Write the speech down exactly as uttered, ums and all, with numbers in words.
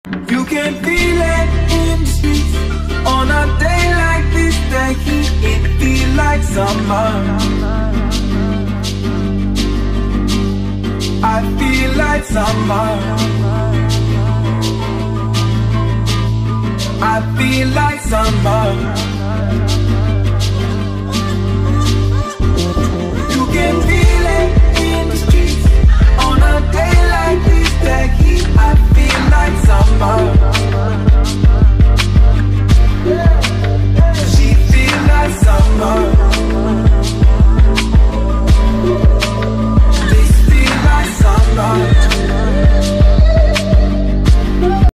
You can feel it in the streets. On a day like this, the heat, it feel like summer. I feel like summer. I feel like summer.